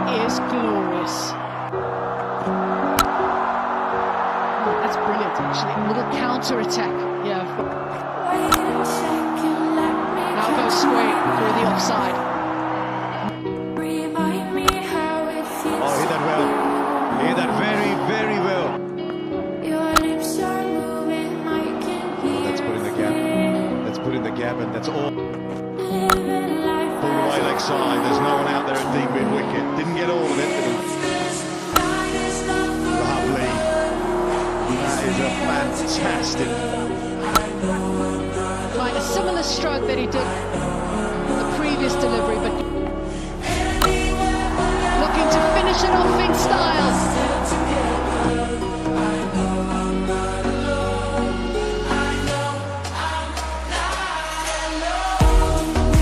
is glorious. Oh, that's brilliant, actually. A little counter-attack. Yeah. Now goes straight for the offside. Oh, hit that well. Hit that very, very well. Oh, that's put in the gap. That's put in the gap, and that's all. Pulled away leg side. There's no one out there at deep mid wicket. Didn't get all of it. Lovely. That is a fantastic. Like a similar stroke that he did on the previous delivery.